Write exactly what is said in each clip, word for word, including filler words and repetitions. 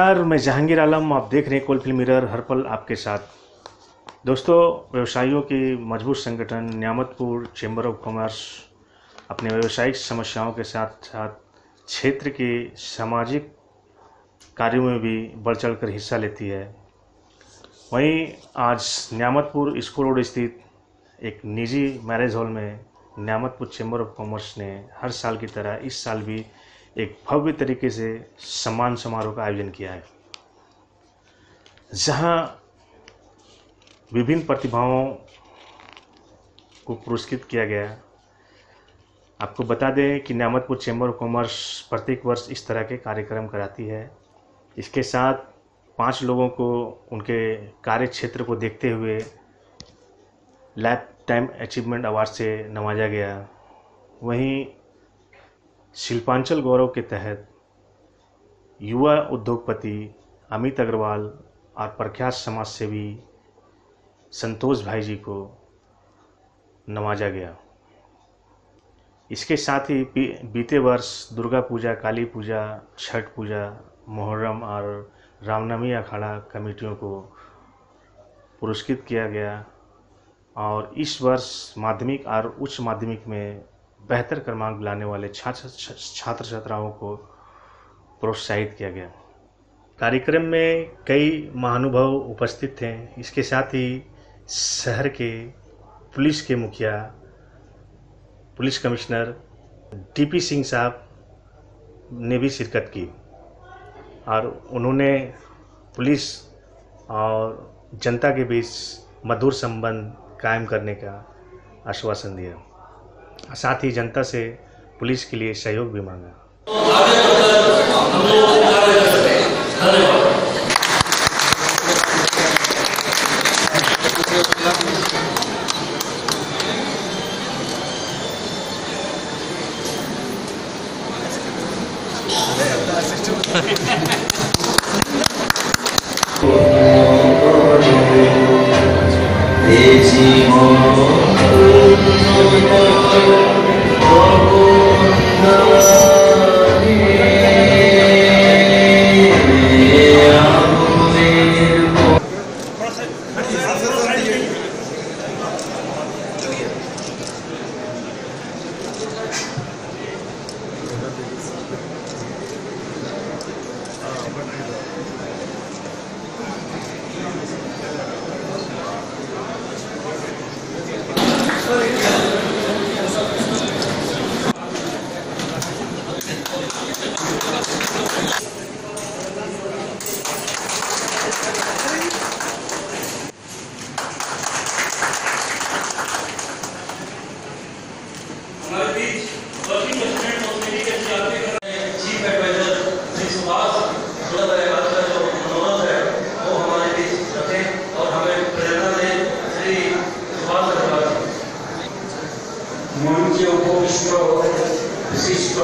नमस्कार, मैं जहांगीर आलम। आप देख रहे हैं कोल फिल्म मिरर, हर पल आपके साथ। दोस्तों, व्यवसायियों की मजबूत संगठन न्यामतपुर चैम्बर ऑफ कॉमर्स अपने व्यावसायिक समस्याओं के साथ साथ क्षेत्र के सामाजिक कार्यों में भी बढ़ चढ़ कर हिस्सा लेती है। वहीं आज न्यामतपुर स्कूल रोड स्थित एक निजी मैरिज हॉल में न्यामतपुर चैम्बर ऑफ कॉमर्स ने हर साल की तरह इस साल भी एक भव्य तरीके से सम्मान समारोह का आयोजन किया है, जहां विभिन्न प्रतिभाओं को पुरस्कृत किया गया। आपको बता दें कि न्यामतपुर चैम्बर ऑफ कॉमर्स प्रत्येक वर्ष इस तरह के कार्यक्रम कराती है। इसके साथ पांच लोगों को उनके कार्य क्षेत्र को देखते हुए लाइफ टाइम अचीवमेंट अवार्ड से नवाजा गया। वहीं शिल्पांचल गौरव के तहत युवा उद्योगपति अमित अग्रवाल और प्रख्यात समाज सेवी संतोष भाई जी को नवाजा गया। इसके साथ ही बीते वर्ष दुर्गा पूजा, काली पूजा, छठ पूजा, मुहर्रम और रामनवमी अखाड़ा कमेटियों को पुरस्कृत किया गया और इस वर्ष माध्यमिक और उच्च माध्यमिक में बेहतर क्रमांक लाने वाले छात्र छात्र छात्राओं को प्रोत्साहित किया गया। कार्यक्रम में कई महानुभाव उपस्थित थे। इसके साथ ही शहर के पुलिस के मुखिया, पुलिस कमिश्नर टीपी सिंह साहब ने भी शिरकत की और उन्होंने पुलिस और जनता के बीच मधुर संबंध कायम करने का आश्वासन दिया। साथ ही जनता से पुलिस के लिए सहयोग भी मांगा। विशिष्ट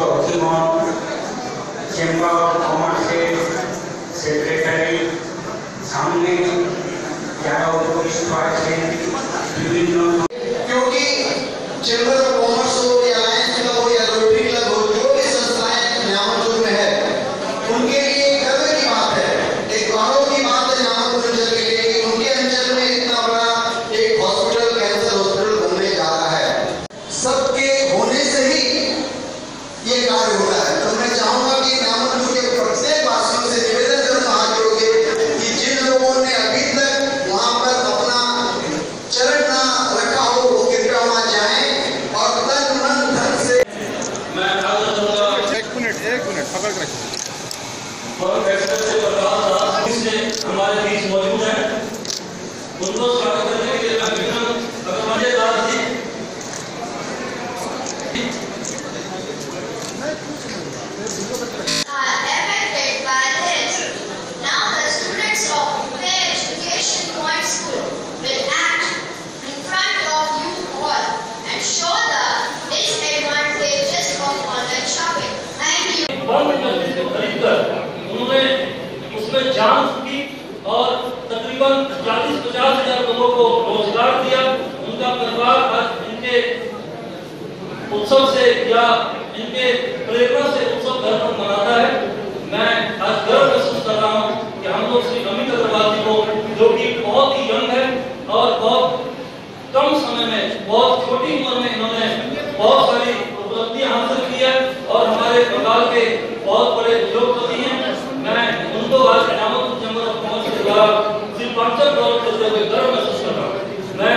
चैम्बर ऑफ कॉमर्स के सेक्रेटरी सामने ग्यारह उपविष्ट से विभिन्न, क्योंकि चैम्बर ऑफ कॉमर्स हो या लायंस क्लब हो या रोटरी क्लब हो, जो भी संस्थाएं न्यामतपुर में है, उनके लिए गर्व की बात है, एक गौरव की बात है न्यामतपुर अंचल के लिए कि उनके अंचल में इतना बड़ा एक हॉस्पिटल, कैंसर हॉस्पिटल बनने जा रहा है। सबके होने से ही ये कार्य होता है। तो मैं चाहूंगा कि न्यामतपुर के प्रत्येक वासियों से निवेदन करूंगा हाथ जोड़ के कि जिन लोगों ने अभी तक वहां पर अपना चरण ना रखा हो, वो कृपया वहां जाएं और तन मन धन से। मैं आग्रह करूंगा, एक मिनट एक मिनट पकड़ के रखिए। से बता इससे हमारे बीच मौजूद है, उनको स्वागत करने के लिए अभिनंदन अग्रवाल जी। Affected by this, now the students of Fair Education Point School will act in front of you all and show the disadvantages of online shopping. Thank you. उन्होंने उसमें जांच की और तकरीबन चालीस पचास हजार लोगों को रोजगार दिया। उनका परिवार आज इनके उत्सव से या इनके प्रेरणा से उत्सव घर पर मनाता है। मैं आज गर्व महसूस कर रहा हूँ बहुत छोटी उम्र में इन्होंने बहुत सारी उपलब्धियां हासिल की है और हमारे बंगाल के बहुत बड़े उद्योगपति हैं। मैं उनको आज नामक चैम्बर ऑफ कॉमर्स के द्वारा सिर्फ कॉन्सेप्ट डेवलप करते हुए गर्व महसूस कर रहा हूँ। मैं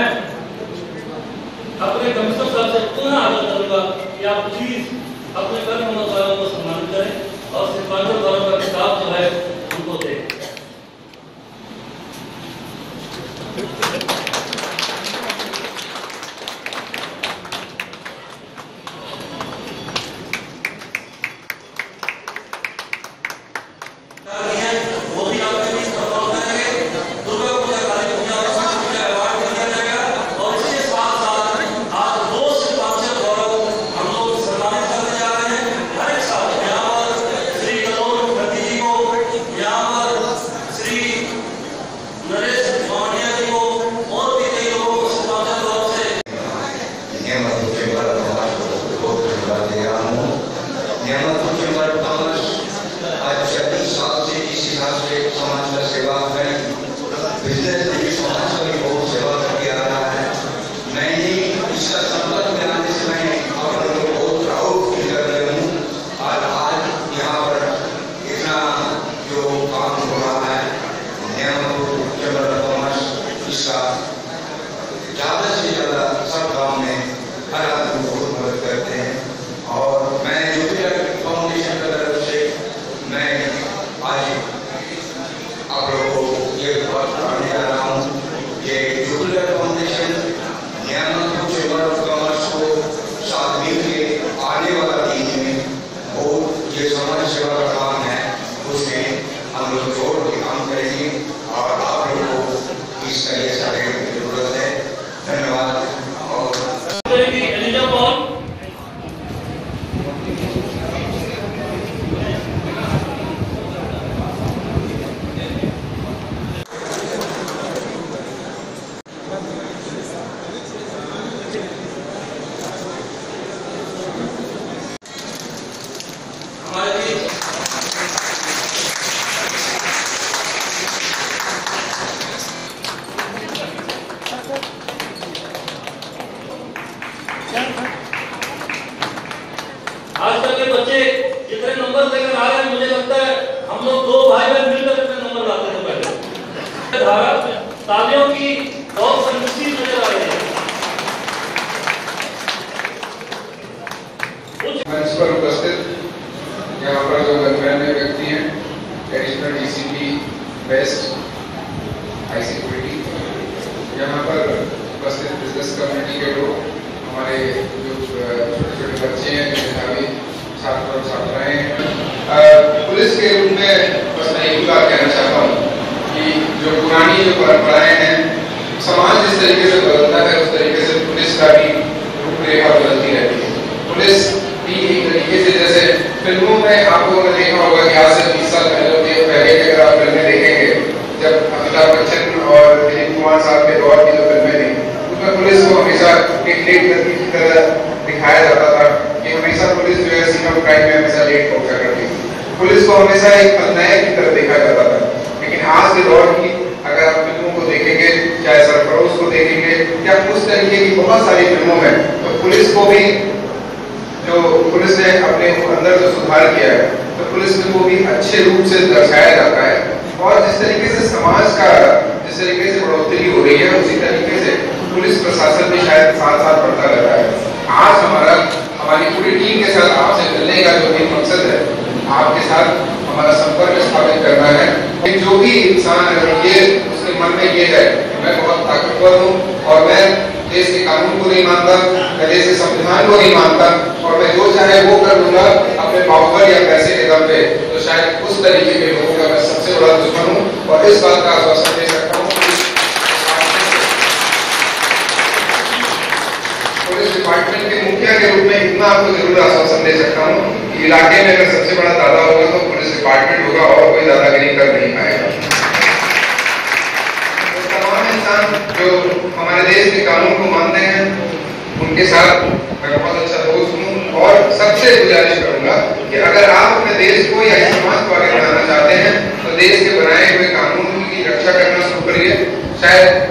अपने कमिश्नर साहब से पुनः आग्रह करूंगा कि आप प्लीज अपने कर्म वालों को सम्मानित करें और शिल्पांचल वालों का किताब जो है उनको दें। आजकल के बच्चे जितने नंबर लेकर आ रहे हैं, मुझे लगता है हम लोग दो भाई बहन मिलकर इतने नंबर लाते थे पहले। धारा तालियों की बहुत संतुष्टि नजर आ रही है। मंच पर उपस्थित यहाँ पर जो गणमान्य व्यक्ति हैं, एडिशनल डीसीपी वेस्ट आई सिक्योरिटी, यहाँ पर उपस्थित बिजनेस कम्युनिटी के लोग, हमारे जो छोटे छोटे बच्चे हैं, जो मेधावी छात्र और छात्राएं हैं, पुलिस के रूप में बस मैं एक बात कहना चाहता हूँ कि जो पुरानी जो परंपराएं हैं, समाज जिस तरीके से बदलता है उस तरीके से पुलिस का भी रूपरेखा बदलती रहती है। पुलिस भी एक तरीके से, जैसे फिल्मों में आप लोगों ने देखा होगा कि आज से बीस साल पहले पहले की अगर आप फिल्में देखेंगे, जब अमिताभ बच्चन और दिलीप कुमार साहब के दौर की जो फिल्में थी, उसमें पुलिस को हमेशा एक लेट गति की तरह दिखाया जाता था कि हमेशा पुलिस जो है सीन ऑफ क्राइम में हमेशा लेट पहुंचा करती थी। पुलिस को हमेशा एक खलनायक की तरह देखा जाता था। लेकिन आज के दौर की अगर आप फिल्मों को देखेंगे, चाहे सरफरोश को देखेंगे या उस तरीके की बहुत सारी फिल्मों में, तो पुलिस को भी जो पुलिस ने अपने अंदर जो सुधार किया है, तो पुलिस को भी अच्छे रूप से दर्शाया जाता है। और जिस तरीके से समाज का जिस तरीके से बढ़ोतरी हो रही है, उसी तरीके से पुलिस प्रशासन भी शायद साथ साथ बढ़ता रहता है। आज हमारा हमारी पूरी टीम के साथ आपसे मिलने का जो भी मकसद है, आपके साथ हमारा संपर्क स्थापित करना है कि जो भी इंसान अगर ये उसके मन में ये है कि मैं बहुत ताकतवर हूँ और मैं देश के कानून को नहीं मानता, मैं देश के संविधान को नहीं मानता और मैं जो चाहे वो कर लूंगा अपने पावर या पैसे के दम पे, तो शायद उस तरीके के लोगों का मैं सबसे बड़ा दुश्मन हूँ। और इस बात का आश्वासन दे सकता हूँ पुलिस डिपार्टमेंट के मुखिया के रूप में, इतना आपको जरूर आश्वासन दे सकता हूँ कि इलाके में अगर सबसे बड़ा दादा होगा तो पुलिस डिपार्टमेंट होगा और कोई दादागिरी कर नहीं पाएगा। तो तमाम इंसान जो हमारे देश के कानून को मानते हैं, उनके साथ मैं बहुत अच्छा दोस्त हूँ और सबसे गुजारिश करूंगा कि अगर आप अपने देश को या समाज को आगे बढ़ाना चाहते हैं तो देश के बनाए हुए कानून की रक्षा करना शुरू करिए। शायद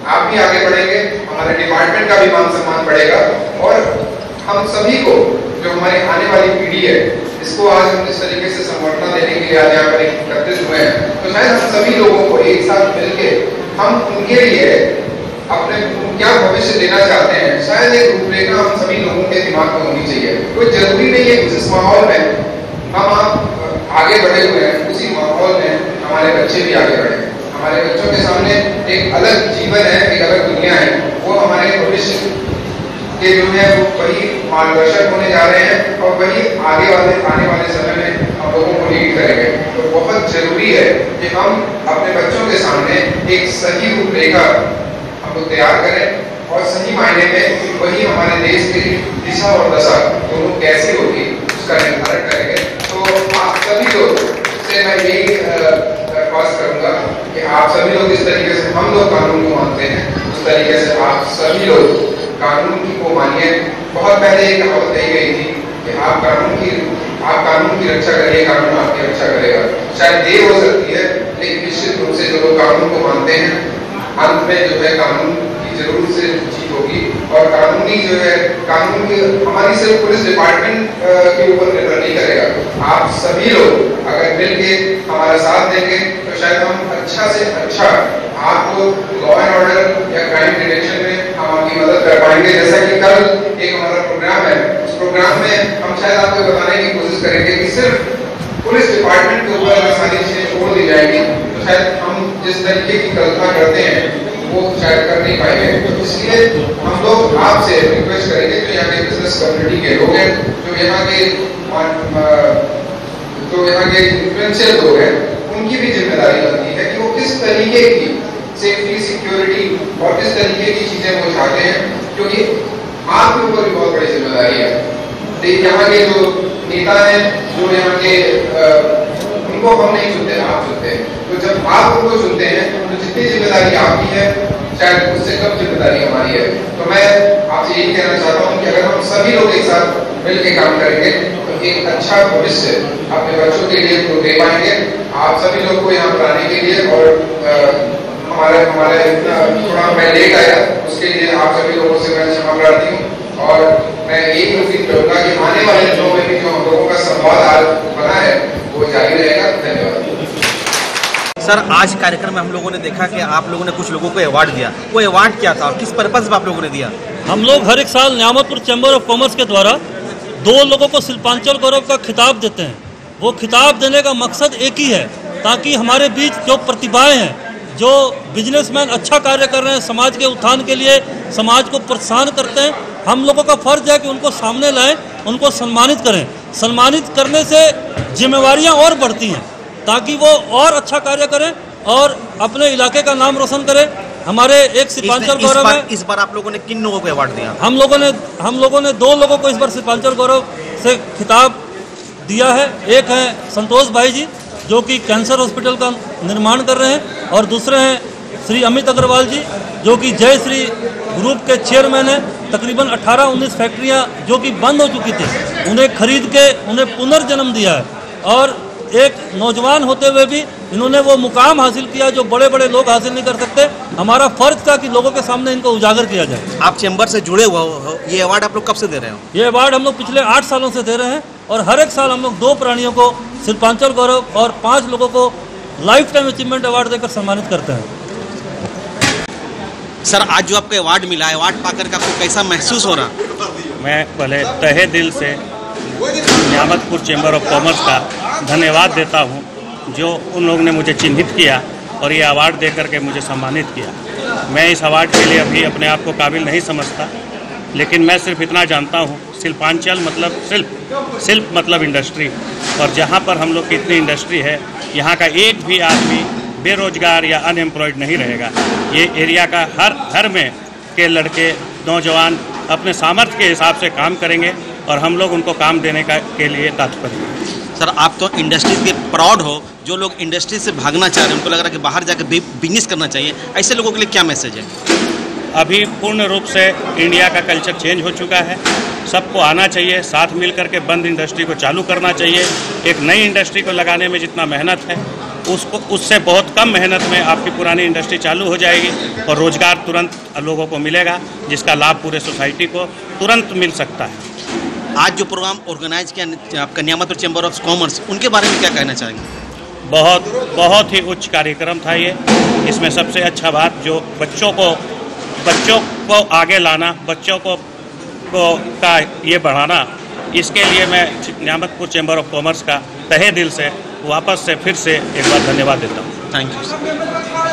आप भी आगे बढ़ेंगे, हमारे डिपार्टमेंट का भी मान सम्मान बढ़ेगा और हम सभी को, जो हमारी आने वाली पीढ़ी है, इसको आज हम इस तरीके से संवर्धना देने के लिए आज यहाँ पर एकत्रित हुए हैं, तो शायद हम सभी लोगों को एक साथ मिलके हम उनके लिए अपने क्या भविष्य देना चाहते हैं, शायद एक रूपरेखा हम सभी लोगों के दिमाग में होनी चाहिए। कोई जरूरी नहीं है जिस माहौल में हम आप आगे बढ़े हुए हैं, उसी माहौल में हमारे बच्चे भी आगे बढ़े। हमारे बच्चों के सामने एक अलग जीवन है, एक अलग दुनिया है, वो हमारे भविष्य के जो है वो वही मार्गदर्शक होने जा रहे हैं और वही आगे वाले आने वाले समय में हम लोगों को लीड करेंगे। तो बहुत जरूरी है कि हम अपने बच्चों के सामने एक सही रूपरेखा हम लोग तैयार करें और सही मायने में वही हमारे देश की दिशा और दशा दोनों कैसी होगी उसका निर्धारण करेंगे। तो आप सभी लोग से मैं यही दरख्वास्त करूंगा कि आप सभी लोग इस तरीके से हम लोग कानून को मानते हैं, उस तरीके से आप सभी लोग कानून की को मानिए। बहुत पहले एक कहावत कही गई थी कि आप कानून की आप कानून की रक्षा करिए, कानून आपकी रक्षा करेगा। शायद देर हो सकती है, लेकिन निश्चित रूप से जो लोग कानून को मानते हैं, अंत में जो है कानून की जरूर से जीत होगी और कानूनी जो है कानून की हमारी सिर्फ पुलिस डिपार्टमेंट के ऊपर निर्भर नहीं करेगा। आप सभी लोग अगर मिलके हमारा साथ देंगे तो शायद हम अच्छा से अच्छा आपको लॉ एंड ऑर्डर या क्राइम डिटेक्शन में हम आपकी मदद कर पाएंगे। जैसा कि कल एक हमारा प्रोग्राम है, उस प्रोग्राम में हम शायद आपको बताने की कोशिश करेंगे कि सिर्फ पुलिस डिपार्टमेंट के ऊपर अगर सारी चीजें छोड़ दी जाएंगी तो शायद हम जिस तरीके की कल्पना करते हैं वो शायद कर नहीं पाएंगे। तो इसलिए हम लोग आपसे रिक्वेस्ट करेंगे जो यहाँ के बिजनेस कम्युनिटी के लोग हैं, जो यहाँ के जो यहाँ के इन्फ्लुएंशियल लोग हैं, उनकी भी जिम्मेदारी बनती है कि वो किस तरीके की सेफ्टी, सिक्योरिटी और किस तरीके की चीजें वो चाहते हैं, क्योंकि आपके ऊपर भी बहुत बड़ी जिम्मेदारी है। यहाँ के जो नेता हैं, जो यहाँ के उनको हम नहीं चुनते, आप चुनते हैं। तो जब आप उनको चुनते हैं तो जितनी जिम्मेदारी आपकी है शायद उससे कम जिम्मेदारी हमारी है। तो मैं आपसे यही कहना चाहता हूँ कि अगर हम सभी लोग एक साथ मिलकर काम करेंगे तो एक अच्छा भविष्य अपने बच्चों के लिए तो दे पाएंगे। आप सभी लोग को यहाँ पर आने के लिए और आ, हमारे हमारे थोड़ा मैं लेट आया उसके लिए आप सभी लोगों से मैं क्षमा प्रार्थी हूँ और मैं यही उम्मीद करूंगा कि आने वाले दिनों में भी जो हम लोगों का संवाद आज बना है वो जारी रहेगा। धन्यवाद। सर, आज कार्यक्रम में हम लोगों ने देखा कि आप लोगों ने कुछ लोगों को अवार्ड दिया। वो अवार्ड क्या था और किस पर्पज में आप लोगों ने दिया? हम लोग हर एक साल न्यामतपुर चैम्बर ऑफ कॉमर्स के द्वारा दो लोगों को शिल्पांचल गौरव का खिताब देते हैं। वो खिताब देने का मकसद एक ही है, ताकि हमारे बीच जो प्रतिभाएं हैं, जो बिजनेसमैन अच्छा कार्य कर रहे हैं, समाज के उत्थान के लिए समाज को प्रोत्साहन करते हैं, हम लोगों का फर्ज है कि उनको सामने लाएं, उनको सम्मानित करें। सम्मानित करने से जिम्मेवारियां और बढ़ती हैं, ताकि वो और अच्छा कार्य करें और अपने इलाके का नाम रोशन करें। हमारे एक शिल्पांचल गौरव है। इस बार आप लोगों ने किन लोगों को अवार्ड दिया? हम लोगों ने हम लोगों ने दो लोगों को इस बार शिल्पांचल गौरव से खिताब दिया है। एक है संतोष भाई जी, जो कि कैंसर हॉस्पिटल का निर्माण कर रहे हैं, और दूसरे हैं श्री अमित अग्रवाल जी, जो कि जय श्री ग्रुप के चेयरमैन हैं। तकरीबन अठारह उन्नीस फैक्ट्रियां जो कि बंद हो चुकी थी, उन्हें खरीद के उन्हें पुनर्जन्म दिया है, और एक नौजवान होते हुए भी इन्होंने वो मुकाम हासिल किया जो बड़े बड़े लोग हासिल नहीं कर सकते। हमारा फर्ज था कि लोगों के सामने इनको उजागर किया जाए। आप चैम्बर से जुड़े हुए हो, ये अवार्ड आप लोग कब से दे रहे हो? ये अवार्ड हम लोग पिछले आठ सालों से दे रहे हैं, और हर एक साल हम लोग दो प्राणियों को शिल्पांचल गौरव और पांच लोगों को लाइफ टाइम अचीवमेंट अवार्ड देकर सम्मानित करते हैं। सर, आज जो आपको अवार्ड मिला है, अवार्ड पाकर के आपको कैसा महसूस हो रहा? मैं पहले तहे दिल से न्यामतपुर चैम्बर ऑफ कॉमर्स का धन्यवाद देता हूं, जो उन लोगों ने मुझे चिन्हित किया और ये अवार्ड दे करके मुझे सम्मानित किया। मैं इस अवार्ड के लिए अभी अपने आप को काबिल नहीं समझता, लेकिन मैं सिर्फ इतना जानता हूं, शिल्पांचल मतलब शिल्प, शिल्प मतलब इंडस्ट्री, और जहां पर हम लोग की इतनी इंडस्ट्री है, यहाँ का एक भी आदमी बेरोजगार या अनएम्प्लॉयड नहीं रहेगा। ये एरिया का हर घर में के लड़के, नौजवान अपने सामर्थ्य के हिसाब से काम करेंगे और हम लोग उनको काम देने का के लिए तत्पर हैं। सर, आप तो इंडस्ट्री के प्राउड हो। जो लोग इंडस्ट्री से भागना चाह रहे हैं, उनको लग रहा है कि बाहर जाकर बिजनेस करना चाहिए, ऐसे लोगों के लिए क्या मैसेज है? अभी पूर्ण रूप से इंडिया का कल्चर चेंज हो चुका है। सबको आना चाहिए, साथ मिल करके बंद इंडस्ट्री को चालू करना चाहिए। एक नई इंडस्ट्री को लगाने में जितना मेहनत है, उसको उससे बहुत कम मेहनत में आपकी पुरानी इंडस्ट्री चालू हो जाएगी और रोज़गार तुरंत लोगों को मिलेगा, जिसका लाभ पूरे सोसाइटी को तुरंत मिल सकता है। आज जो प्रोग्राम ऑर्गेनाइज किया आपका न्यामतपुर चैम्बर ऑफ कॉमर्स, उनके बारे में क्या कहना चाहेंगे? बहुत बहुत ही उच्च कार्यक्रम था ये। इसमें सबसे अच्छा बात जो बच्चों को बच्चों को आगे लाना, बच्चों को, को का ये बढ़ाना, इसके लिए मैं न्यामतपुर चैम्बर ऑफ कॉमर्स का तहे दिल से वापस से फिर से एक बार धन्यवाद देता हूँ। Thank you.